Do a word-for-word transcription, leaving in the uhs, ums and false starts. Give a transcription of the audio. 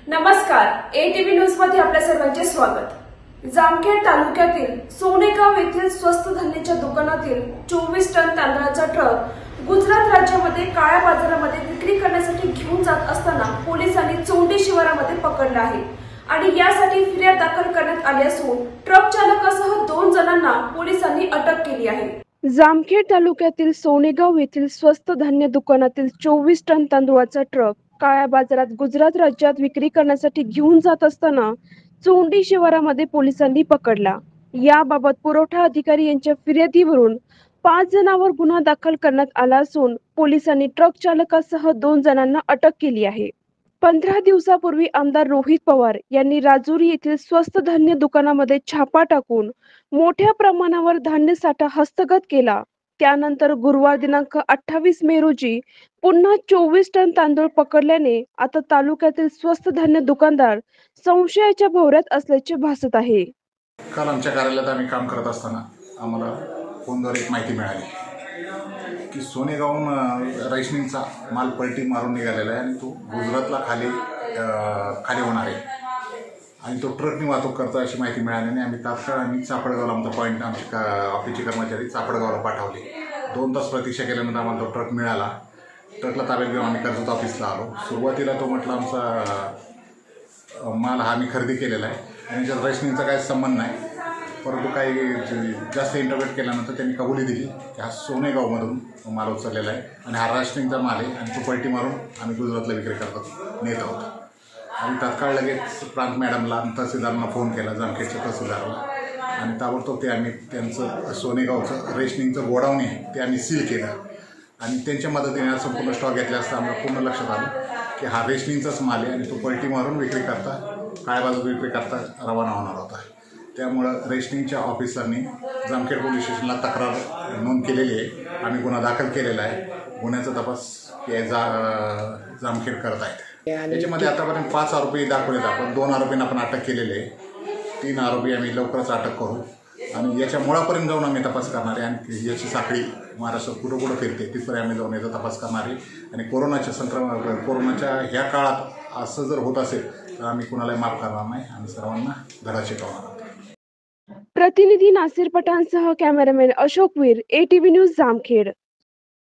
नमस्कार, ATV news मध्ये आपल्या सर्वांचे स्वागत। जामखेड तालुक्यातील सोनेगाव येथील स्वस्त धान्याच्या दुकानातील चोवीस टन तांदळाचा ट्रक गुजरात राज्यामध्ये काळ्या बाजारामध्ये विक्री करण्यासाठी घेऊन जात असताना पोलिसांनी चोंडी शिवारामध्ये पकडला आहे आणि यासाठी फिर्याद दाखल करण्यात आली असून ट्रक चालकासह दोन जणांना पोलिसांनी अटक केली आहे। जामखेड तालुक्यातील सोनेगाव येथील स्वस्त धान्य दुकानातील चोवीस टन तांदूळाचा ट्रक काळ्या बाजारात गुजरात राज्यात विक्री करण्यासाठी घेऊन जात असताना चोंडी शिवारामध्ये पोलिसांनी पकडला। याबाबत पुरवठा अधिकारी यांच्या फिर्यादीवरून पाच जणांवर गुन्हा दाखल करण्यात आला असून पोलिसांनी ट्रक चालकासह दोन जणांना अटक केली आहे। पंधरा दिवसापूर्वी आमदार रोहित पवार यांनी राजुरी येथील स्वस्त धान्य दुकानामध्ये छापा टाकून मोठ्या प्रमाणावर धान्य साठा हस्तगत केला। त्यानंतर गुरुवार दिनांक अठ्ठावीस मे रोजी पुन्हा चोवीस टन तांदूळ पकडल्याने आता तालुक्यातील स्वस्त धान्य दुकानदार संशयाच्या भोवऱ्यात असल्याचे भासत आहे। काल आमच्या कार्यालयात आम्ही काम करत असताना आम्हाला फोनद्वारे एक माहिती मिळाली की सोनेगावहून रेशनिंगचा माल पलटी मारून निघालेला आहे आणि तो गुजरातला खाली खाली होणार आहे आणि तो ट्रकनी वाहतूक करतो अशी माहिती मिळाल्याने आम्ही तात्काळ आम्ही चापडगावला आमचा पॉईंट आमचे का ऑफिसचे कर्मचारी चापडगावला पाठवले। दोन तास प्रतीक्षा केल्यानंतर आम्हाला तो ट्रक मिळाला। ट्रकला ताब्यात घेऊन आम्ही कर्जत ऑफिसला आलो। सुरुवातीला तो म्हटला आमचा माल हा आम्ही खरेदी केलेला आहे आणि त्याच्यात रेशनिंगचा काही संबंध नाही, परंतु काही जास्त इंटरव्हेट केल्यानंतर त्यांनी कबुली दिली की हा सोनेगावमधून माल उचललेला आहे आणि हा रेशनिंगचा माल आहे आणि तो पलटी मारून आम्ही गुजरातला विक्री करतो नेत आहोत। आम्ही तात्काळ लगेच प्रांत मॅडमला तहसीलदारांना फोन केला, जामखेडच्या तहसीलदाराला, आणि ताबडतोब ते आम्ही त्यांचं सोनेगावचं रेशनिंगचं गोडाऊन आहे ते आम्ही सील केलं आणि त्यांच्या मदतीने संपूर्ण स्टॉक घेतला असता आम्हाला पूर्ण लक्षात आलं की हा रेशनिंगचाच माल आहे आणि तो पलटी मारून विक्री करता काळ्या बाजारात विक्री करता रवाना होणार होता। त्यामुळं रेशनिंगच्या ऑफिसरनी जामखेड पोलीस स्टेशनला तक्रार नोंद केलेली आहे। आम्ही गुन्हा दाखल केलेला आहे। गुन्ह्याचा तपास जा जामखेड करत आहेत। याच्यामध्ये आतापर्यंत पाच आरोपी दाखवलेत आपण, दोन आरोपींना आपण अटक केलेली आहे, तीन आरोपी आम्ही लवकरच अटक करू आणि याच्या मुळापर्यंत जाऊन आम्ही तपास करणार आहे आणि याची साखळी महाराष्ट्रात कुठं कुठं फिरते तिथपर्यंत आम्ही जाऊन याचा तपास करणार आहे आणि कोरोनाच्या संक्रमण कोरोनाच्या ह्या काळात असं जर होत असेल तर आम्ही कुणालाही माफ करणार नाही आणि सर्वांना धडा शिकवणार आहोत। प्रतिनिधी नासिर पठाणसह cameraman Ashok Veer, ATV news Jamkhed.